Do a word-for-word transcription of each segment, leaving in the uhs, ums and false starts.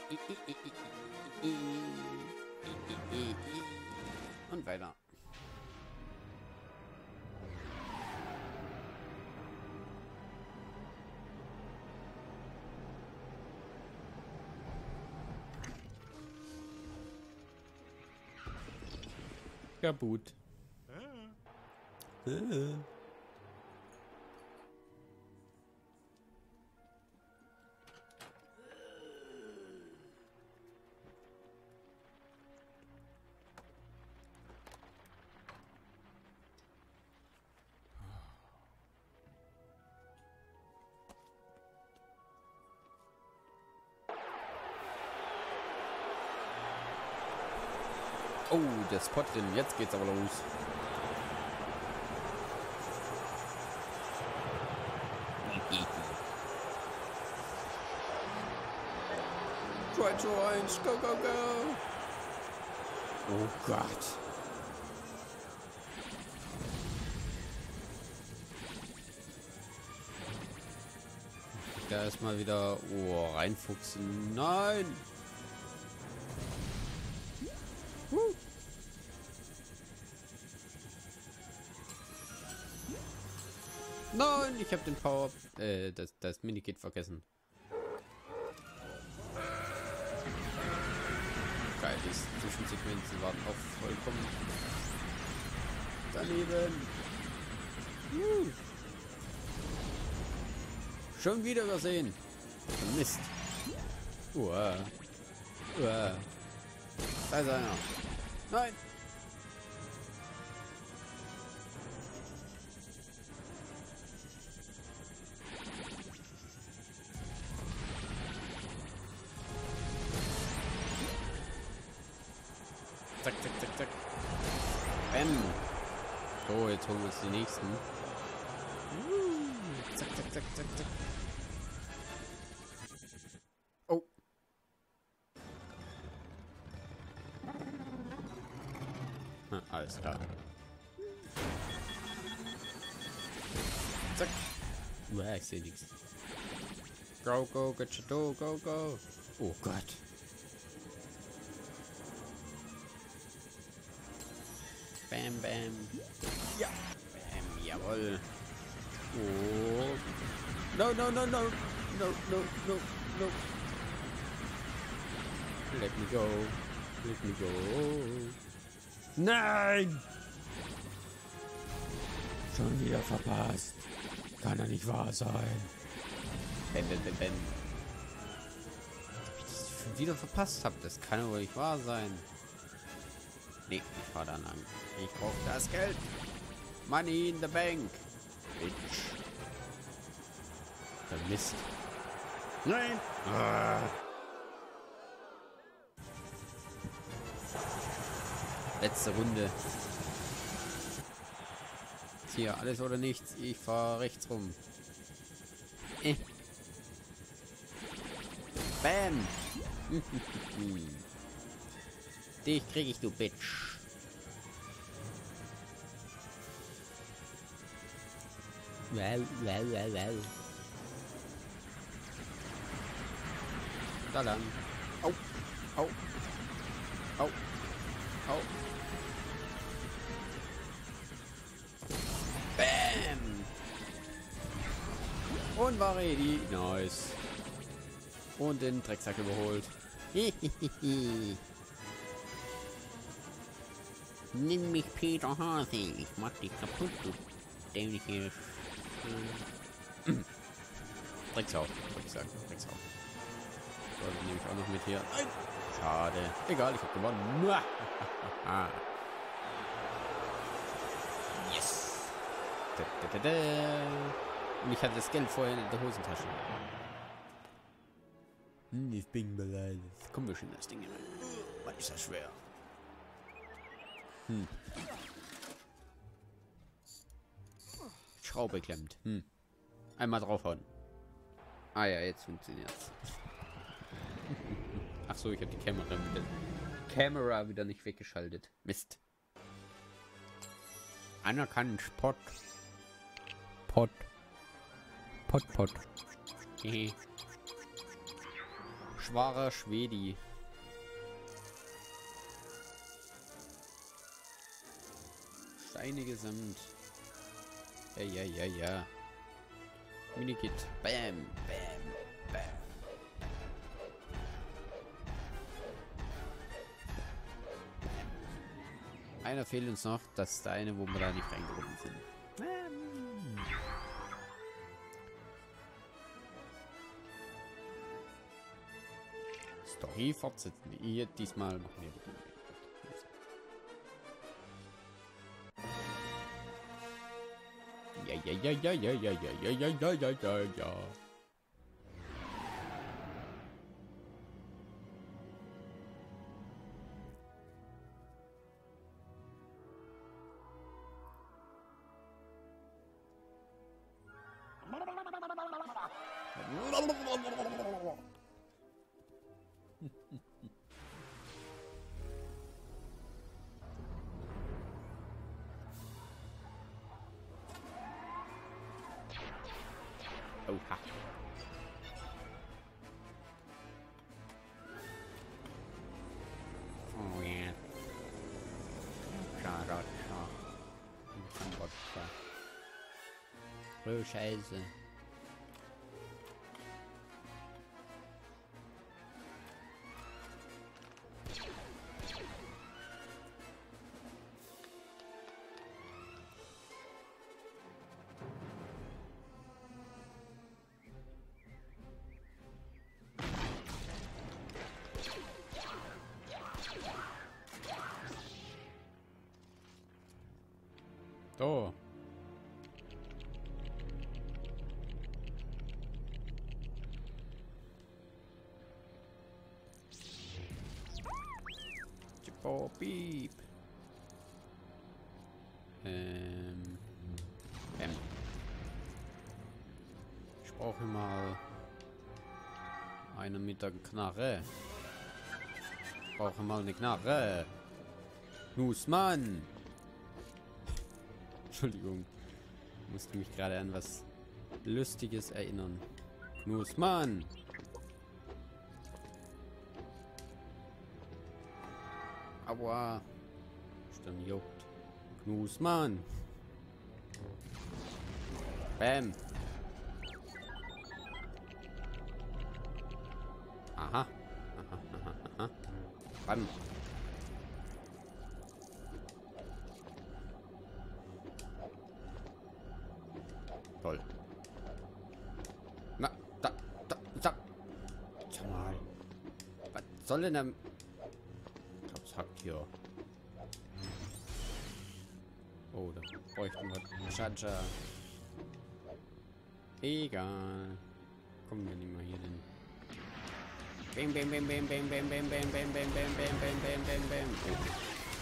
Und weiter. Kaputt. Äh. Oh, der Spot drin. Jetzt geht's aber los. Try to eins, go, go, go. Oh Gott. Da erstmal wieder oh, reinfuchsen. Nein. Huh. Nein, ich habe den Power, äh, das, das Minikit vergessen. Geil, die Zwischensequenzen waren auch vollkommen daneben. Uh. Schon wieder übersehen. Mist. Uah. Uah. Da ist einer. Nein. Zack, zack, zack, zack. Bam. So, jetzt holen wir uns die nächsten. Uh, zack, zack, zack, zack, zack. Oh. Ah, alles klar. Zack. Uah, ich sehe nichts. Go, go, get go, go, go. Oh Gott. Bam, bam. Ja. Bam, jawohl. Oh. No, no, no, no. No, no, no, no. Let me go. Let me go. Nein! Schon wieder verpasst. Kann ja nicht wahr sein. Ben, ben, ben, ben. Dass ich schon wieder verpasst habe, das kann ja wohl nicht wahr sein. Nee, ich fahr da lang. Ich brauche das Geld. Money in the bank. Bitch. Vermisst. Nein. Ah. Letzte Runde. Hier, alles oder nichts. Ich fahre rechts rum. Eh. Bam. Dich krieg ich, du Bitch. Well, well, well, well. Da lang. Au. Au. Au. Au. Bam. Und war ready. Nice. Und den Drecksack überholt. Nimm mich, Peter Hase. Ich mach dich kaputt, du dämliche Drecksau. Drecksack, Drecksau. So, dann nehme ich auch noch mit hier. Nein. Schade. Egal, ich habe gewonnen. Yes. Da, da, da, da. Und ich hatte das Geld vorher in der Hosentasche. Hm, ich bin beleidigt. Kommen wir schon das Ding hin. Was ist das schwer? Hm. Schraube klemmt. Hm. Einmal draufhauen. Ah ja, jetzt funktioniert's. Ach so, ich habe die Kamera wieder, Kamera wieder nicht weggeschaltet. Mist. Anerkannt. Pot. Pot. Pot, Pot. schwacher Schwedi. Steine gesammelt. Ja, ja, ja, ja. Minikit. Bam, bam, bam. Einer fehlt uns noch. Das ist der eine, wo wir da nicht reingekommen sind. Story fortsetzen. Hier diesmal machen wir die. Ja, ja, ja, ja, ja, ja, ja, ja, ja, ja, ja, ja, ja. Oha. Oh ja. Scharatscha. Kambodscha. Oh Scheiße. So. Chippo Beep. Ähm. Bam. Ich brauche mal eine mit der Knarre. Ich brauche mal eine Knarre. Nussmann. Entschuldigung. Ich musste mich gerade an was Lustiges erinnern. Nussmann. Aua. Stimmt, juckt. Nussmann. Bam. Aha. Aha, aha, aha. Bam. Toll. Na, da, da, da. Schau mal. Was soll denn da? Ich hab's hackt hier. Oh, da bräuchten wir Chacha. Egal. Kommen wir nicht mal hier hin. Bam, bam, bam, bam, bam, bam, bam, bam, bam, bam, bam, bam, bam, bam, bam, bam.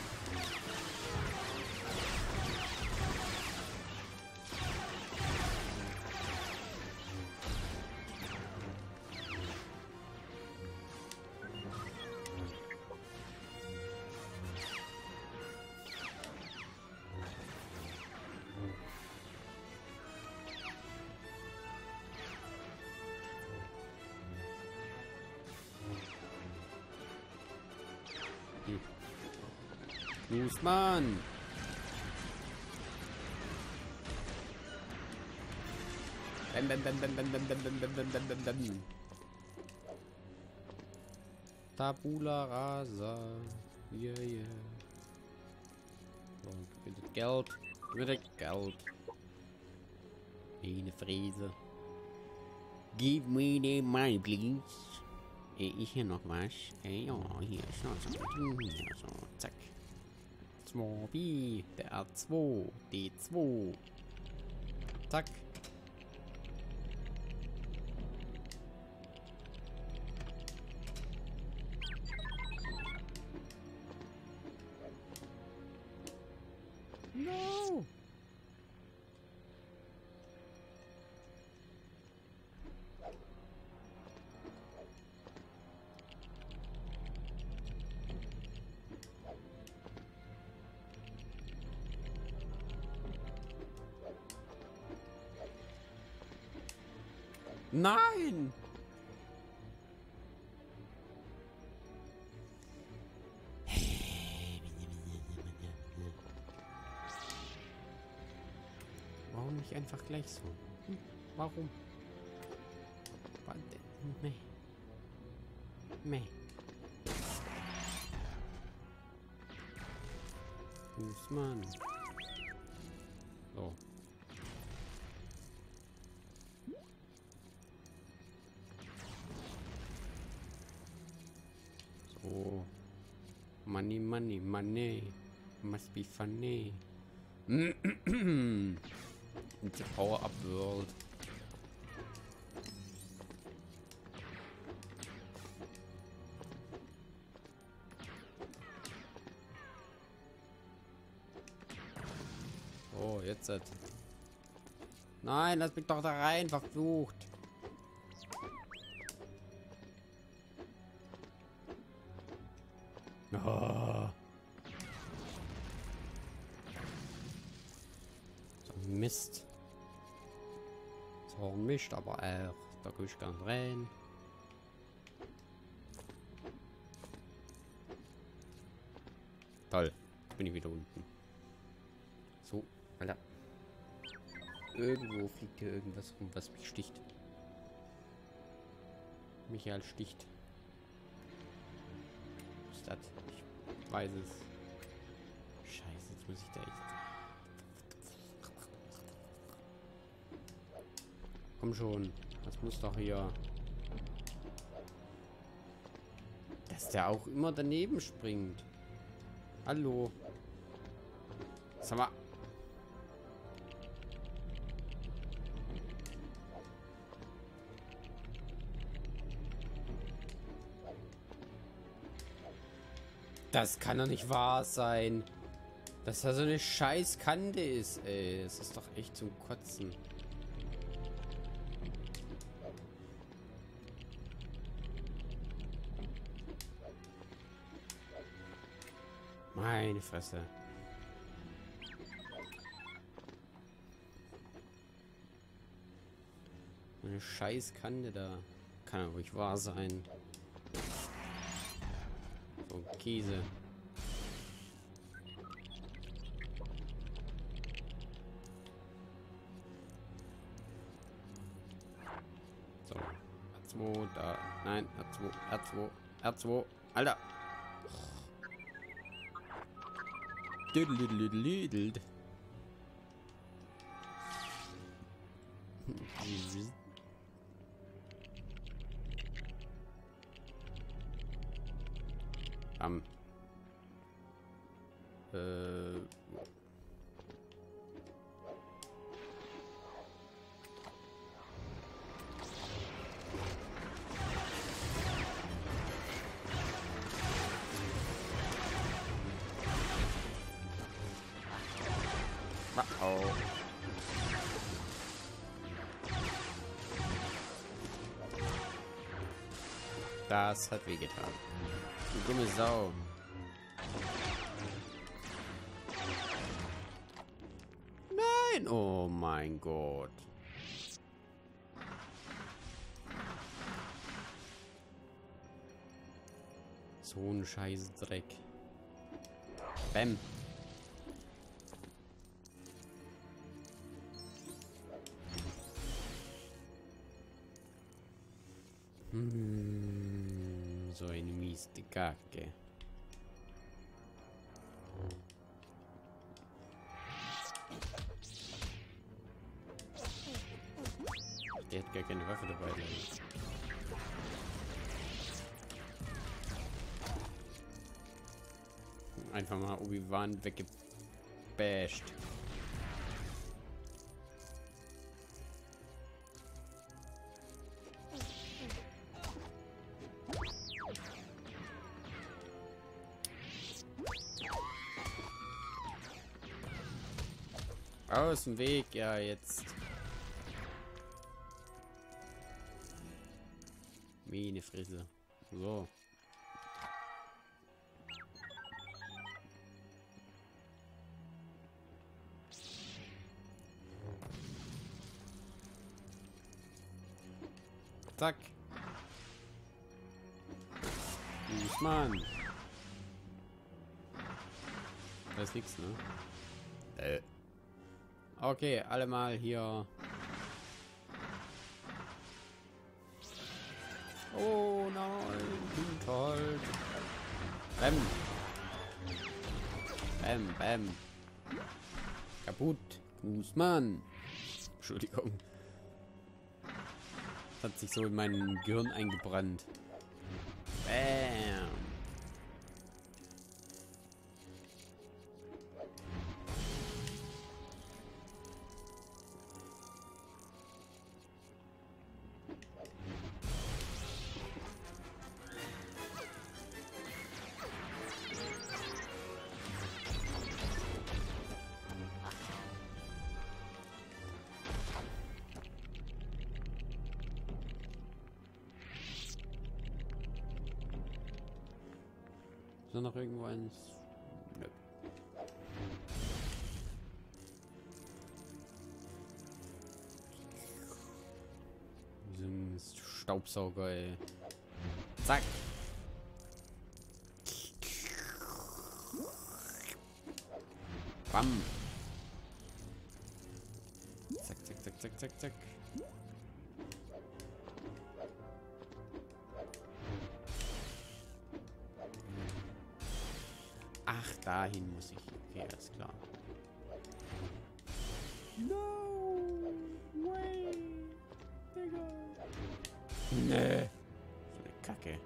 Nussmann! Bam, bam, bam, bam, bam, bam, bam, bam, bam, bam, bam, bam. Tabula rasa. Yeah, yeah. So, gib mir das Geld. Gib mir das Geld. Eine Fräse. Give me the money, please. Ist hier noch was? Ja, hier ist noch so. Ja, so, zack. zwei B, der R zwei, D zwei. Zack. No. Nein! einfach gleich so. Hm, warum? Warte. Meh. Meh. Fußmann. So. So. Money, money, money. Must be funny. It's a power-up world. Oh, jetzt. Hat... Nein, lass mich doch da rein, verflucht. Oh. So Mist. So Mist, aber auch. Da guck ich ganz rein. Toll. Jetzt bin ich wieder unten. So, Alter. Irgendwo fliegt hier irgendwas rum, was mich sticht. Michael sticht. Was ist das? Ich weiß es. Scheiße, jetzt muss ich da echt... Komm schon. Das muss doch hier... Dass der auch immer daneben springt. Hallo. Sag mal. Das kann doch nicht wahr sein. Dass da so eine scheiß Kante ist, ey. Das ist doch echt zum Kotzen. Meine Fresse. Eine scheiß Kante da. Kann ja ruhig wahr sein. So, Käse. So. R zwei, da. Nein, R zwei, R zwei, R zwei. Alter. Düdelüdelüdelüdelt. Am. Äh. Oh. Das hat wehgetan. Du dumme Sau. Nein! Oh mein Gott. So ein scheiß Dreck. Bäm. Hm, so eine mieste Kacke. Der hat gar keine Waffe dabei. Einfach mal Obi-Wan weggebasht. Aus dem Weg, ja, jetzt. Meine Fresse. So. Zack. Mann. Da ist nichts, ne? Äh. Okay, alle mal hier. Oh nein, Hinterhalt. Bäm. Bäm, bäm. Kaputt. Fußmann. Entschuldigung. Das hat sich so in mein Gehirn eingebrannt. Bäm. Ist da noch irgendwo eins? Nö. Diesen Staubsauger, ey. Zack. Bam. Zack, zack, zack, zack, zack, zack. Ach, dahin muss ich. Okay, alles klar. No way. Digga. Nee. So eine Kacke.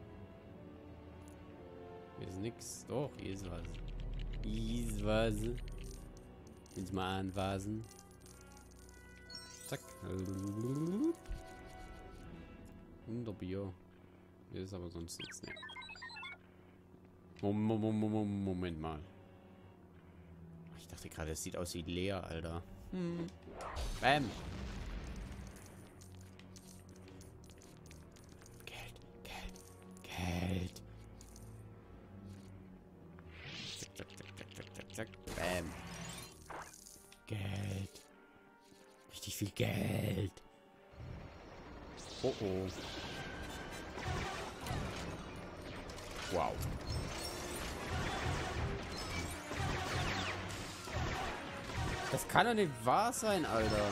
Hier ist nix. Doch, hier ist was. Hier ist was. Jetzt mal anwasen. Zack. Wunderbier. Hier ist aber sonst nichts. Ne. Moment mal. Ich dachte gerade, es sieht aus wie leer, Alter. Hm. Bam. Geld, Geld, Geld. Zack, zack, zack, zack, zack, zack, zack. Bam. Geld. Richtig viel Geld. Oh oh. Wow. Das kann doch nicht wahr sein, Alter.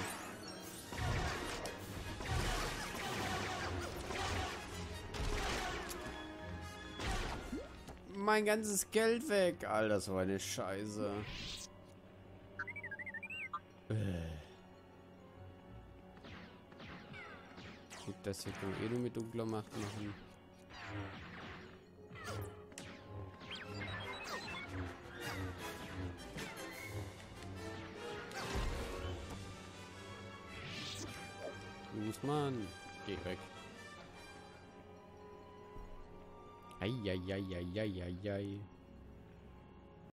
Mein ganzes Geld weg, Alter, so eine Scheiße. Gut, das hier kann man eh nur mit dunkler Macht machen. Mann, geh weg. Eieieiei.